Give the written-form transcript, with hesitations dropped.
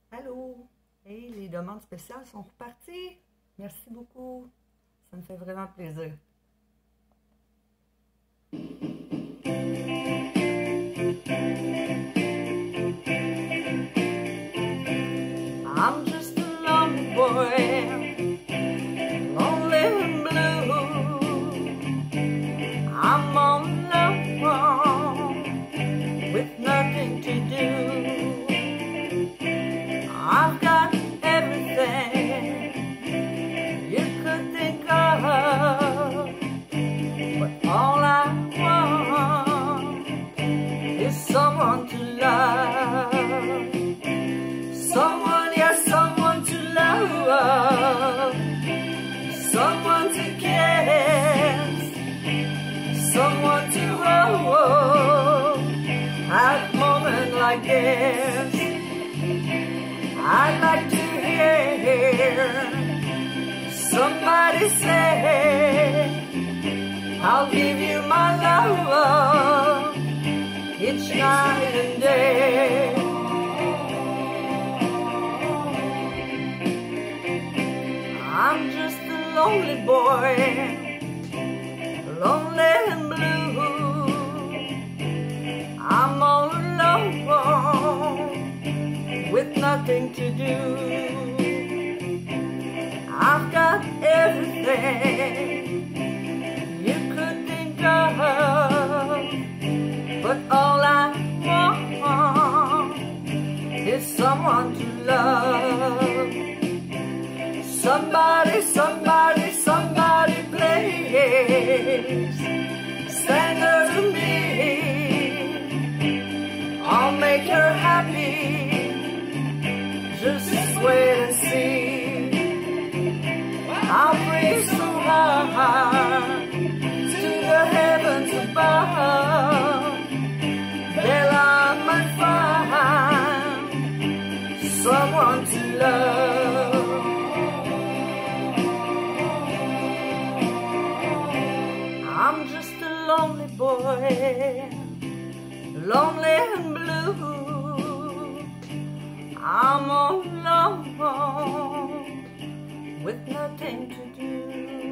Allô? Hey, les demandes spéciales sont reparties. Merci beaucoup. Ça me fait vraiment plaisir. I'm just a lonely boy, lonely and blue. I'm all alone with nothing to do. I've got everything you could think of, but all I want is someone to love. Someone, yes, someone to love. Someone to kiss. Someone to hold at a moment like this. I'd like to hear somebody say, I'll give you my love each night and day. I'm just a lonely boy, lonely and blue. I'm all alone with nothing to do. I've got everything you could think of, but all I want is someone to love. Somebody, somebody, somebody please stand her to me. I'll make her happy. Just wait and see. I'll pray so hard to the heavens above that I might find someone to love. I'm just a lonely boy, lonely and blue. I'm all alone with nothing to do.